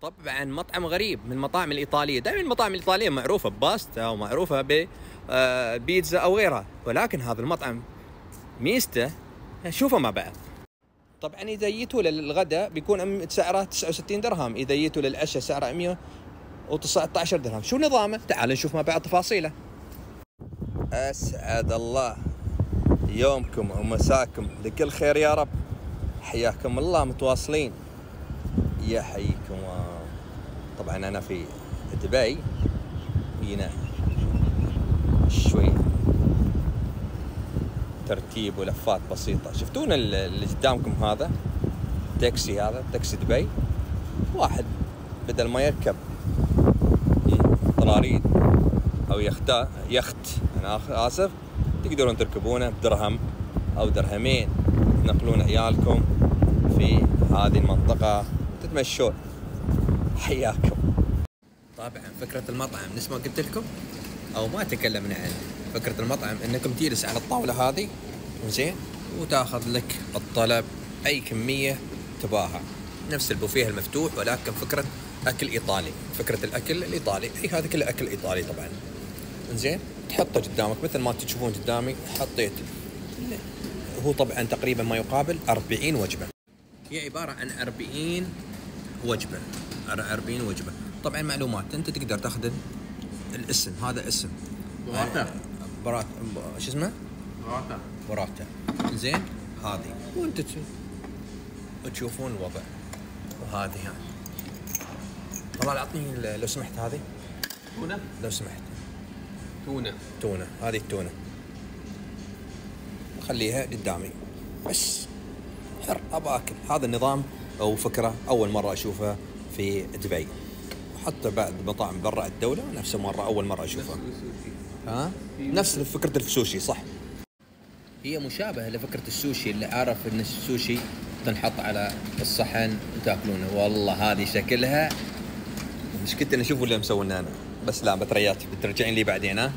طبعا مطعم غريب من المطاعم الإيطالية. دائما المطاعم الإيطالية معروفة بباستا ومعروفة ببيتزا أو غيرها، ولكن هذا المطعم ميزته شوفوا مع بعض. طبعا إذا جيتوا للغداء بيكون سعره 69 درهم، إذا جيتوا للعشاء سعره 119 درهم. شو نظامه؟ تعالوا نشوف مع بعض تفاصيله. أسعد الله يومكم ومساكم بكل خير يا رب. حياكم الله متواصلين، يحييكم. طبعا أنا في دبي، هنا شوي ترتيب ولفات بسيطة. شفتون اللي قدامكم هذا تاكسي، هذا تاكسي دبي. واحد بدل ما يركب طراريد أو يخت أنا آسف، تقدرون تركبونه بدرهم أو درهمين، تنقلون عيالكم في هذه المنطقة تتمشون. حياكم. طبعا فكرة المطعم نفس ما قلت لكم أو ما تكلمنا عنه، فكرة المطعم إنكم تجلس على الطاولة هذه زين وتاخذ لك الطلب أي كمية تباها، نفس البوفيه المفتوح، ولكن فكرة أكل إيطالي. فكرة الأكل الإيطالي أي هذا كله أكل إيطالي طبعا. زين تحطه قدامك مثل ما تشوفون قدامي حطيت. هو طبعا تقريبا ما يقابل 40 وجبة، هي عبارة عن 40 وجبة. 40 وجبة. طبعا معلومات انت تقدر تاخذ الاسم، هذا اسم براتا شو اسمه؟ براتا. زين هذه وانت تشوفون الوضع. وهذه يعني طلال اعطيني لو سمحت هذه تونة، لو سمحت. تونة هذه التونة خليها قدامي بس حر ابى اكل. هذا النظام او فكرة اول مرة اشوفها في دبي، وحتى بعد مطاعم برا الدولة نفس مرة أول مرة أشوفها. نفس فكرة السوشي صح، هي مشابهة لفكرة السوشي. اللي عارف إن السوشي تنحط على الصحن وتاكلونه. والله هذه شكلها مش كنت أنا أشوف اللي مسوينا أنا، بس لا بتريات بترجعين لي بعدين. ها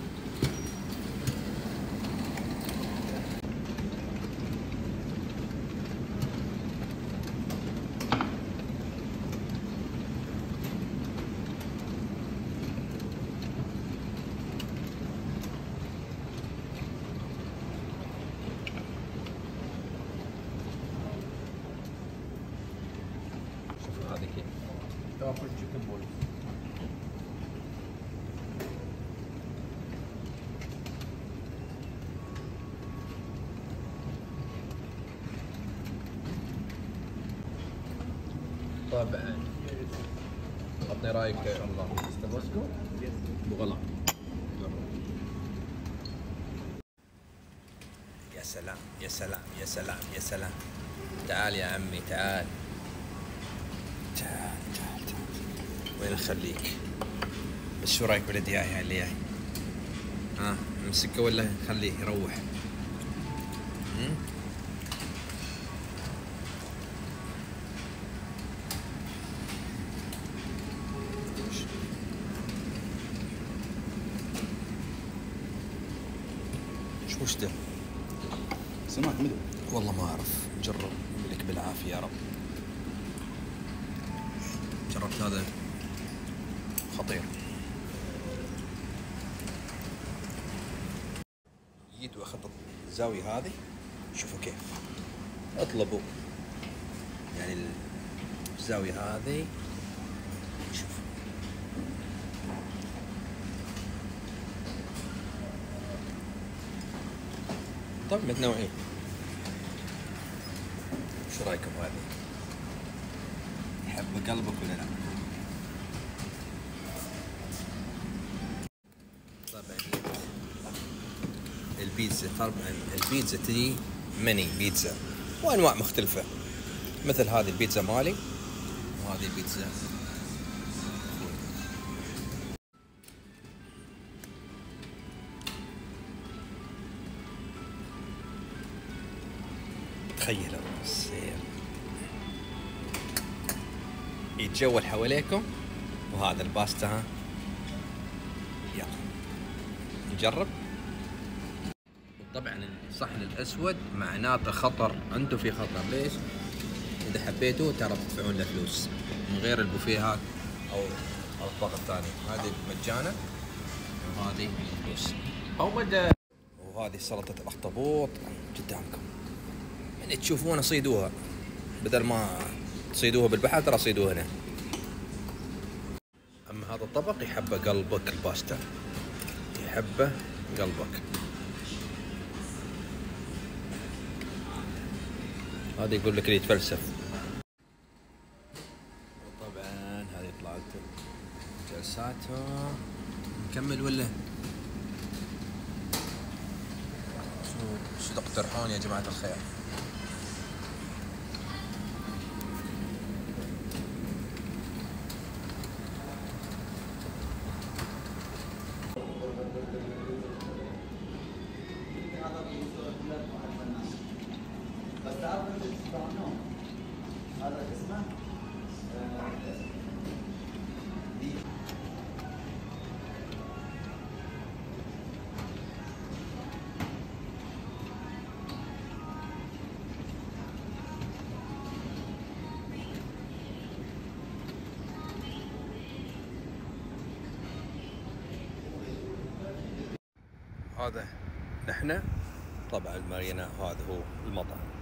هذه كيف تاكل تشيكن بول. طبعا عطني رايك الله. تاباسكو بغلا. يا سلام يا سلام يا سلام يا سلام. تعال يا عمي تعال تعال تعال تعال. وين نخليك؟ بس شو رايك بالدياي اللي جاي؟ ها نمسكه ولا نخليه يروح؟ وش ده؟ سمك مدو. والله ما اعرف، نجرب لك بالعافيه يا رب. جربت هذا خطير. جيت واخذت الزاويه هذه، شوفوا كيف اطلبوا يعني الزاويه هذه. شوف طب متنوعين. شو رايكم هذه؟ يحب قلبك ولا لا؟ طبعا البيتزا، طبعا البيتزا تجي ميني بيتزا وانواع مختلفة، مثل هذه البيتزا مالي وهذه البيتزا. تخيلوا السير يتجول حواليكم. وهذا الباستا. ها يلا نجرب. طبعا الصحن الاسود معناته خطر، انتم في خطر. ليش؟ اذا حبيتوا ترى تدفعون له فلوس، من غير البوفيهات او الطبق الثاني. هذه مجانا وهذه فلوس. وهذه سلطة الاخطبوط قدامكم، من تشوفونها صيدوها، بدل ما تصيدوها بالبحر ترى صيدوها هنا. اما هذا الطبق يحبه قلبك، الباستا يحبه قلبك. هذا يقول لك اللي يتفلسف. وطبعا هذه طلعت جلساتهم. نكمل ولا شو تقترحون يا جماعة الخير؟ هذا اسمه هذا نحن طبعا المارينا، هذا هو المطعم.